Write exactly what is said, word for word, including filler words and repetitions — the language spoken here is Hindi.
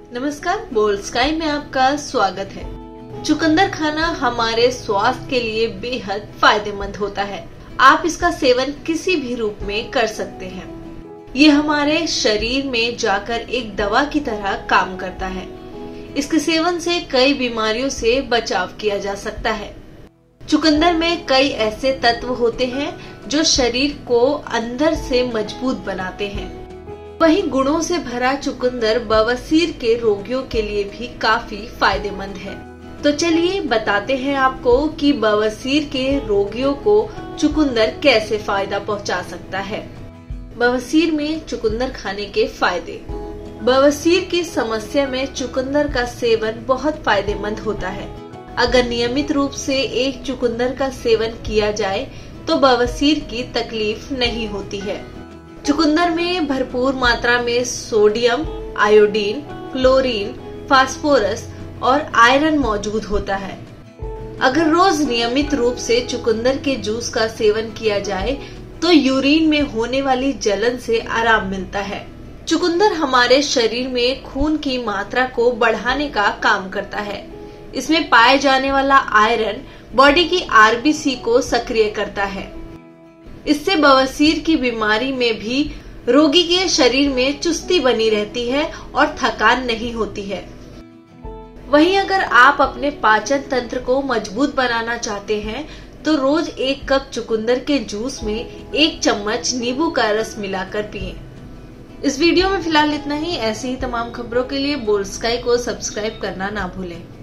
नमस्कार, बोल्ड स्काई में आपका स्वागत है। चुकंदर खाना हमारे स्वास्थ्य के लिए बेहद फायदेमंद होता है। आप इसका सेवन किसी भी रूप में कर सकते हैं। ये हमारे शरीर में जाकर एक दवा की तरह काम करता है। इसके सेवन से कई बीमारियों से बचाव किया जा सकता है। चुकंदर में कई ऐसे तत्व होते हैं जो शरीर को अंदर से मजबूत बनाते हैं। वहीं गुणों से भरा चुकंदर बवासीर के रोगियों के लिए भी काफी फायदेमंद है। तो चलिए बताते हैं आपको कि बवासीर के रोगियों को चुकंदर कैसे फायदा पहुंचा सकता है। बवासीर में चुकंदर खाने के फायदे। बवासीर की समस्या में चुकंदर का सेवन बहुत फायदेमंद होता है। अगर नियमित रूप से एक चुकंदर का सेवन किया जाए तो बवासीर की तकलीफ नहीं होती है। चुकंदर में भरपूर मात्रा में सोडियम, आयोडीन, क्लोरीन, फास्फोरस और आयरन मौजूद होता है। अगर रोज नियमित रूप से चुकंदर के जूस का सेवन किया जाए तो यूरिन में होने वाली जलन से आराम मिलता है। चुकंदर हमारे शरीर में खून की मात्रा को बढ़ाने का काम करता है। इसमें पाए जाने वाला आयरन बॉडी की आरबीसी को सक्रिय करता है। इससे बवासीर की बीमारी में भी रोगी के शरीर में चुस्ती बनी रहती है और थकान नहीं होती है। वहीं अगर आप अपने पाचन तंत्र को मजबूत बनाना चाहते हैं तो रोज एक कप चुकंदर के जूस में एक चम्मच नींबू का रस मिलाकर पिएं। इस वीडियो में फिलहाल इतना ही। ऐसी ही तमाम खबरों के लिए बोल्ड स्काई को सब्सक्राइब करना ना भूलें।